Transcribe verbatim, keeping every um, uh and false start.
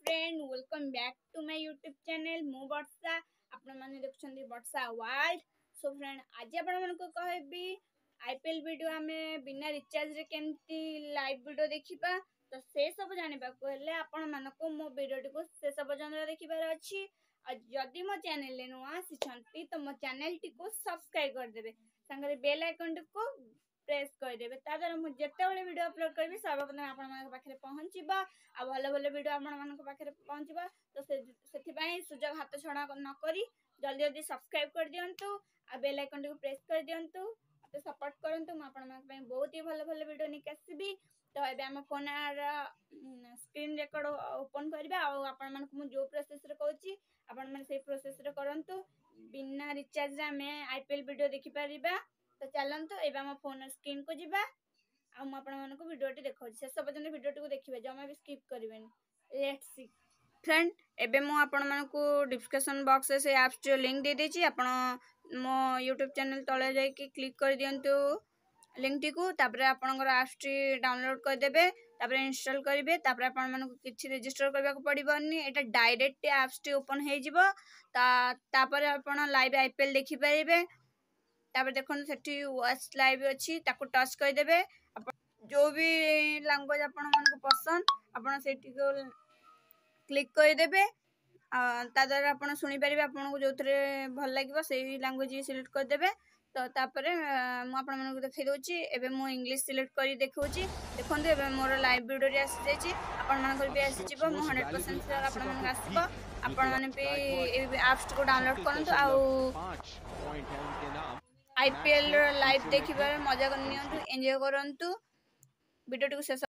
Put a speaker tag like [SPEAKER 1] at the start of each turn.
[SPEAKER 1] Friend welcome back to my YouTube channel मु वर्षा आपण माने देखुछंदी वर्षा वर्ल्ड। सो फ्रेंड आज आपण मानको कहबी आईपीएल वीडियो हमें बिना रिचार्ज रे केमती लाइव वीडियो देखिबा। तो से सब जानिबा को हेले आपण मानको मो वीडियो को से सब जन देखिबार अछि। और जदि मो चैनल ले नुआ आछंती तो मो चैनल टी को सब्सक्राइब कर देबे, संगे बेल आइकन को प्रेस कर देबे। ता द्वारा मु जत्ते बेले वीडियो अपलोड करबी सर्वप्रथम आपण मानक पाखरे पहुंचीबा आ भलो भलो वीडियो आपण मानक पाखरे पहुंचीबा। तो से सेथि पई सुजोग हाथ छडा न करी जल्दी जल्दी सब्सक्राइब कर दियंतु आ बेल आइकन को प्रेस कर दियंतु, मते सपोर्ट करंतु। म आपण मानक पई बहुत ही भलो भलो वीडियो निक आसीबी। तो एबे हम फोन रा स्क्रीन रिकॉर्ड ओपन करबा आ आपण मानक मु जो प्रोसेस रे कहूची आपण माने से प्रोसेस रे करंतु। बिना रिचार्ज रे हमें आईपीएल वीडियो देखि परिबा। तो चलंतु एबे हम फोन स्क्रीन को जिबा आ म आपण मानक वीडियो टी देखौ शेष पर्यंत वीडियो टी को देखिबे, जमा भी स्किप करिवेनी। लेट्स सी फ्रेंड एबे मु आपण मानक डिस्क्रिप्शन बॉक्स से ऐप्स जो लिंक दे देची, आपण मो यूट्यूब चैनल तळे जाई कि क्लिक कर दियंतु लिंक टी को। तापर आपनकर ऐप्स टी डाउनलोड कर देबे, तापर इंस्टॉल करिवे। तापर आपण मानक किछि रजिस्टर करबा को पड़िबोनी, एटा डायरेक्ट ऐप्स टी ओपन हे जिवो। ता तापर आपण लाइव आईपीएल देखि परिबे। तापर देखन सेठी वॉच लाइव अछि ताको टच कर देबे। जो भी लैंग्वेज आपण मानक पसंद आपण सेठी को क्लिक कर देबे। ता द्वारा आपण सुनि परिबे, आपण को जोथरे भल लागिबो सेही लैंग्वेज सिलेक्ट कर देबे। तो तापर मु आपण मानक देखै दोची। एबे मु इंग्लिश सिलेक्ट करी देखौची। देखंतु एबे मोर लाइव वीडियो रे आसी जायछि, आपण मानक भी आसी जिवो। मु हंड्रेड परसेंट श्योर आपण मानक आसीबो। आपण माने भी ए ऐप्स को डाउनलोड करंतु आ आईपीएल लाइव देखिबार मजा करनियंतु, एन्जॉय करंतु वीडियो टी को।